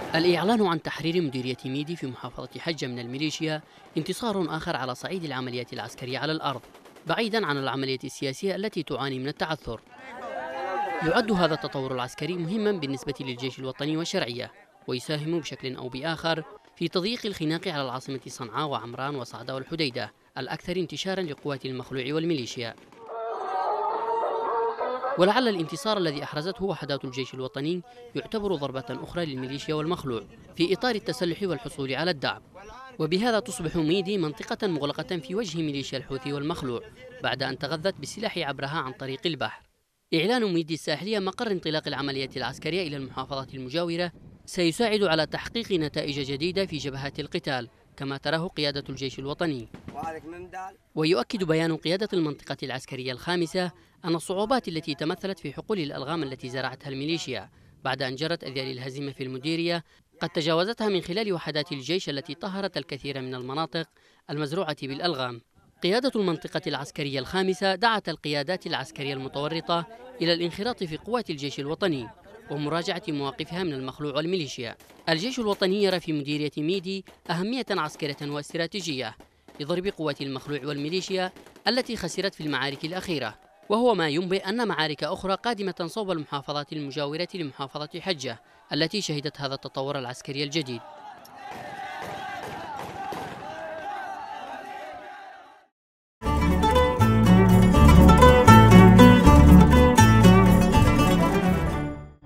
الإعلان عن تحرير مديرية ميدي في محافظة حجة من الميليشيا انتصار آخر على صعيد العمليات العسكرية على الأرض، بعيدا عن العملية السياسية التي تعاني من التعثر. يعد هذا التطور العسكري مهما بالنسبة للجيش الوطني والشرعية، ويساهم بشكل أو بآخر في تضييق الخناق على العاصمة صنعاء وعمران وصعدة والحديدة الأكثر انتشارا لقوات المخلوع والميليشيا. ولعل الانتصار الذي أحرزته وحدات الجيش الوطني يعتبر ضربة أخرى للميليشيا والمخلوع في إطار التسلح والحصول على الدعم، وبهذا تصبح ميدي منطقة مغلقة في وجه ميليشيا الحوثي والمخلوع بعد أن تغذت بالسلاح عبرها عن طريق البحر. إعلان ميدي الساحلية مقر انطلاق العملية العسكرية إلى المحافظات المجاورة سيساعد على تحقيق نتائج جديدة في جبهات القتال كما تراه قيادة الجيش الوطني. ويؤكد بيان قيادة المنطقة العسكرية الخامسة أن الصعوبات التي تمثلت في حقول الألغام التي زرعتها الميليشيا بعد أن جرت أذيال الهزيمة في المديرية قد تجاوزتها من خلال وحدات الجيش التي طهرت الكثير من المناطق المزروعة بالألغام. قيادة المنطقة العسكرية الخامسة دعت القيادات العسكرية المتورطة إلى الانخراط في قوات الجيش الوطني ومراجعة مواقفها من المخلوع والميليشيا. الجيش الوطني يرى في مديرية ميدي أهمية عسكرية واستراتيجية لضرب قوات المخلوع والميليشيا التي خسرت في المعارك الأخيرة، وهو ما ينبئ أن معارك أخرى قادمة صوب المحافظات المجاورة لمحافظة حجة التي شهدت هذا التطور العسكري الجديد.